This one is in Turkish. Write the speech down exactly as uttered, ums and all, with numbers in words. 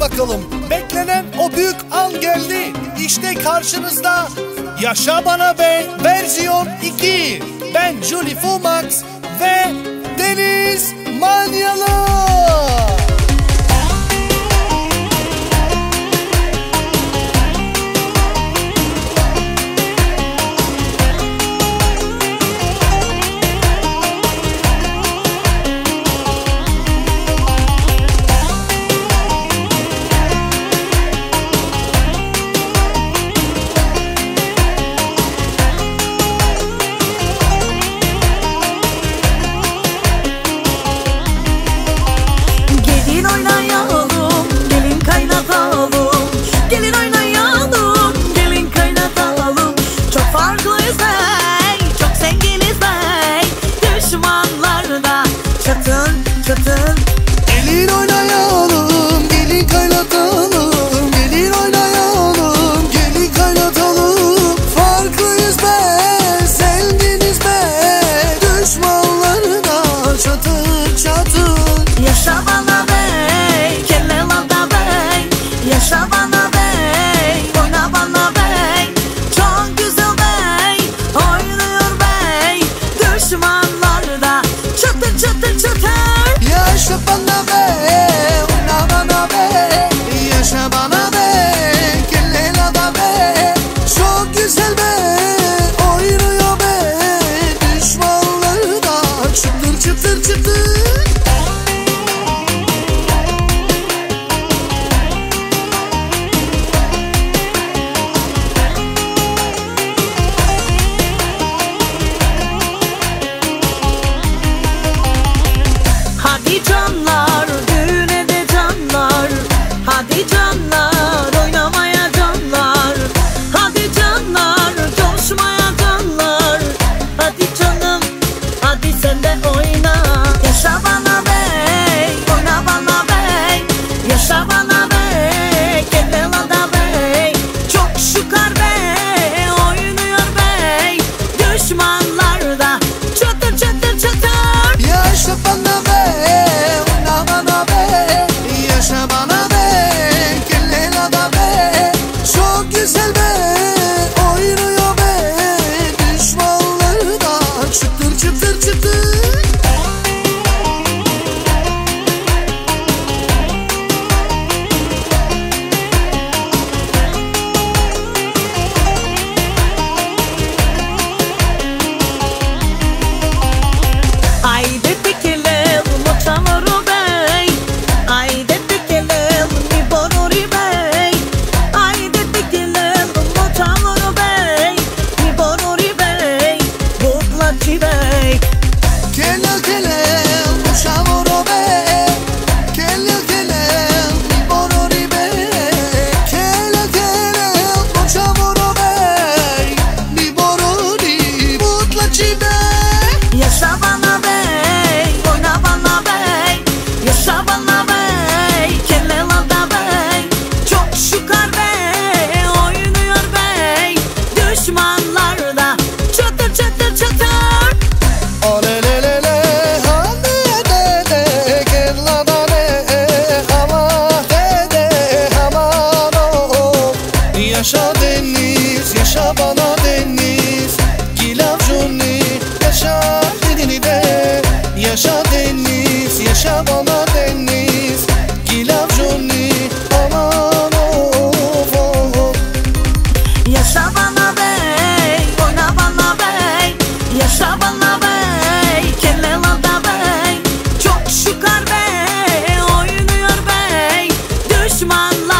bakalım. Beklenen o büyük an geldi. İşte karşınızda Yaşa Bana Be versiyon iki. Ben Julie Fumax ve Deniz Manyalı. Yaşa Deniz, yaşa bana Deniz, Gilav Johnny, yaşa dedini de. Yaşa Deniz, yaşa bana Deniz, Gilav Johnny, aman of of. Yaşa bana bey, oyna bana bey, yaşa bana bey, kelelada bey, çok şükür bey, oynuyor bey, düşmanlar